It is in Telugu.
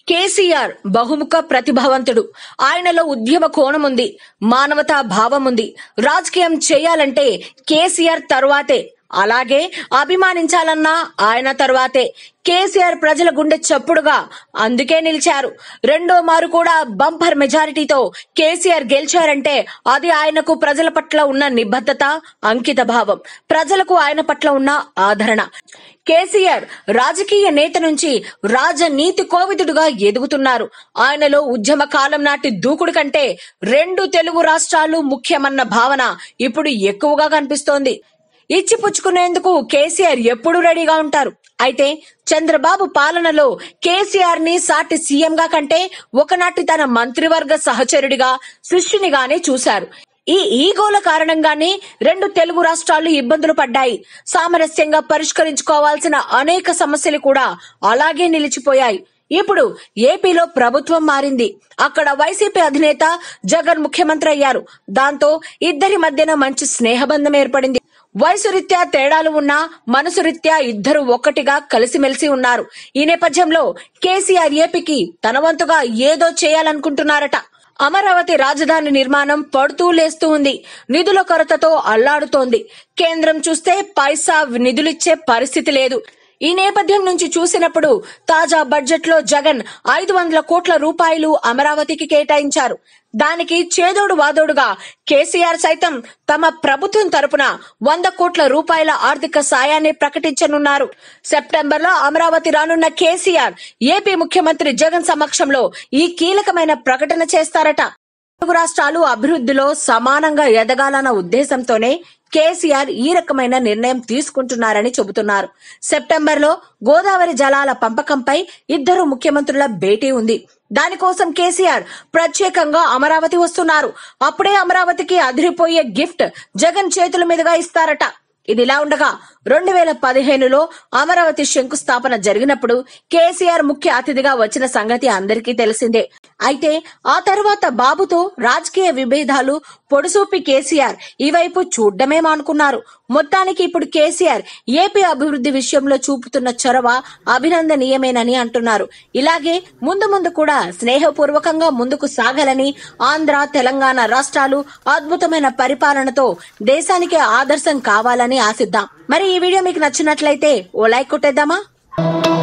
కేసీఆర్ బహుముఖ ప్రతిభావంతుడు. ఆయనలో ఉద్యమ కోణం ఉంది, మానవతా భావం ఉంది. రాజకీయం చేయాలంటే కేసీఆర్ తరువాతే, అలాగే అభిమానించాలన్నా ఆయన తరువాతే. కేసీఆర్ ప్రజల గుండె చప్పుడుగా అందుకే నిలిచారు. రెండో మారు కూడా బంపర్ మెజారిటీతో కేసీఆర్ గెలిచారంటే అది ఆయనకు ప్రజల పట్ల ఉన్న నిబద్ధత, అంకిత భావం, ప్రజలకు ఆయన పట్ల ఉన్న ఆదరణ. కేసీఆర్ రాజకీయ నేత నుంచి రాజనీతి కోవిదుడుగా ఎదుగుతున్నారు. ఆయనలో ఉద్యమ కాలం నాటి దూకుడు కంటే రెండు తెలుగు రాష్ట్రాలు ముఖ్యమన్న భావన ఇప్పుడు ఎక్కువగా కనిపిస్తోంది. ఇచ్చిపుచ్చుకునేందుకు కేసీఆర్ ఎప్పుడూ రెడీగా ఉంటారు. అయితే చంద్రబాబు పాలనలో కేసీఆర్ ని సాటి సీఎంగా కంటే ఒకనాటి తన మంత్రివర్గ సహచరుడిగా, శిష్యునిగానే చూశారు. ఈ ఈగోల కారణంగానే రెండు తెలుగు రాష్ట్రాలు ఇబ్బందులు పడ్డాయి. సామరస్యంగా పరిష్కరించుకోవాల్సిన అనేక సమస్యలు కూడా అలాగే నిలిచిపోయాయి. ఇప్పుడు ఏపీలో ప్రభుత్వం మారింది. అక్కడ వైసీపీ అధినేత జగన్ ముఖ్యమంత్రి అయ్యారు. దాంతో ఇద్దరి మధ్యన మంచి స్నేహబంధం ఏర్పడింది. వయసు రీత్యా తేడాలు ఉన్నా మనసు రీత్యా ఇద్దరు ఒక్కటిగా కలిసిమెలిసి ఉన్నారు. ఈ నేపథ్యంలో కేసీఆర్ ఏపీకి తన వంతుగా ఏదో చేయాలనుకుంటున్నారట. అమరావతి రాజధాని నిర్మాణం పడుతూ లేస్తూ ఉంది. నిధుల కొరతతో అల్లాడుతోంది. కేంద్రం చూస్తే పైసా నిధులిచ్చే పరిస్థితి లేదు. ఈ నేపథ్యం నుంచి చూసినప్పుడు తాజా బడ్జెట్ లో జగన్ 500 కోట్ల రూపాయలు అమరావతికి కేటాయించారు. దానికి చేదోడు వాదోడుగా కేసీఆర్ సైతం తమ ప్రభుత్వం తరపున 100 కోట్ల రూపాయల ఆర్థిక సాయాన్ని ప్రకటించనున్నారు. సెప్టెంబర్ లో అమరావతి రానున్న కేసీఆర్ ఏపీ ముఖ్యమంత్రి జగన్ సమక్షంలో ఈ కీలకమైన ప్రకటన చేస్తారట. తెలుగు రాష్ట్రాలు అభివృద్ధిలో సమానంగా ఎదగాలన్న ఉద్దేశంతోనే కేసీఆర్ ఈ రకమైన నిర్ణయం తీసుకుంటున్నారని చెబుతున్నారు. సెప్టెంబర్ లో గోదావరి జలాల పంపకంపై ఇద్దరు ముఖ్యమంత్రుల భేటీ ఉంది. దానికోసం కేసీఆర్ ప్రత్యేకంగా అమరావతి వస్తున్నారు. అప్పుడే అమరావతికి అదిరిపోయే గిఫ్ట్ జగన్ చేతుల మీదుగా ఇస్తారట. ఇదిలా ఉండగా 2015లో అమరావతి శంకుస్థాపన జరిగినప్పుడు కేసీఆర్ ముఖ్య అతిథిగా వచ్చిన సంగతి అందరికీ తెలిసిందే. అయితే ఆ తర్వాత బాబుతో రాజకీయ విభేదాలు పొడుసూపి కేసీఆర్ ఈ వైపు చూడ్డమే మానుకున్నారు. మొత్తానికి ఇప్పుడు కేసీఆర్ ఏపీ అభివృద్ధి విషయంలో చూపుతున్న చొరవ అభినందనీయమేనని అంటున్నారు. ఇలాగే ముందు ముందు కూడా స్నేహపూర్వకంగా ముందుకు సాగాలని, ఆంధ్ర, తెలంగాణ రాష్ట్రాలు అద్భుతమైన పరిపాలనతో దేశానికి ఆదర్శం కావాలని ఆశిద్దాం. మరి ఈ వీడియో మీకు నచ్చినట్లయితే ఓ లైక్ కొట్టేద్దామా?